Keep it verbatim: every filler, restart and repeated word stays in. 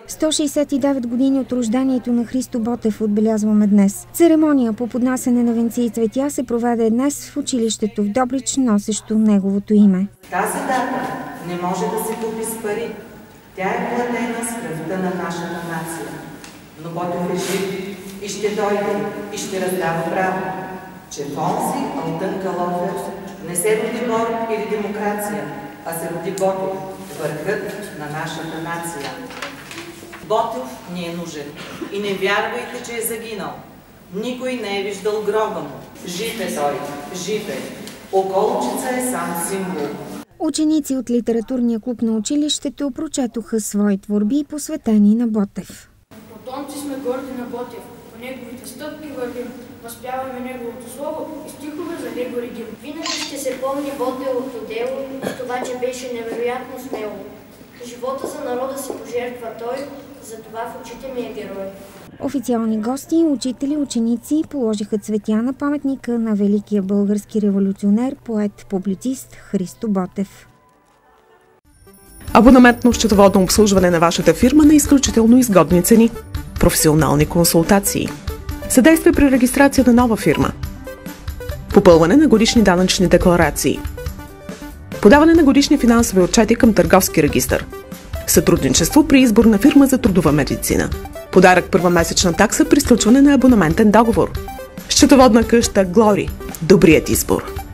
сто шейсет и девет години от рождението на Христо Ботев отбелязваме днес. Церемония по поднасяне на венци и цветя се проведе днес в училището в Добрич, носещо неговото име. Тази дата не може да се купи с пари. Тя е платена с кръвта на нашата нация. Но Ботев е жив и ще дойде и ще раздава право, че в онзи Алтън Калофер не се роди бор или демокрация, а се роди Ботев, върхът на нашата нация. Ботев ни е нужен и не вярвайте, че е загинал. Никой не е виждал гроба му. Жив е той, жив е. Околчица е сам символ. Ученици от литературния клуб на училището прочетоха свои творби, посветени на Ботев. Потомци сме горди на Ботев, по неговите стъпки вървим, възпяваме неговото слово и стихове за него редим. Винаги ще се помни Ботевото дело, това, че беше невероятно смело. Живота за народа се пожертва той, затова в очите ми е герой. Официални гости, учители, ученици положиха цветя на паметника на великия български революционер, поет, публицист Христо Ботев. Абонаментно счетоводно обслужване на вашата фирма на изключително изгодни цени. Професионални консултации. Съдействие при регистрация на нова фирма. Попълване на годишни данъчни декларации. Подаване на годишни финансови отчети към търговски регистър. Сътрудничество при избор на фирма за трудова медицина. Подарък първа месечна такса при сключване на абонаментен договор. Счетоводна къща Глори. Добрият избор.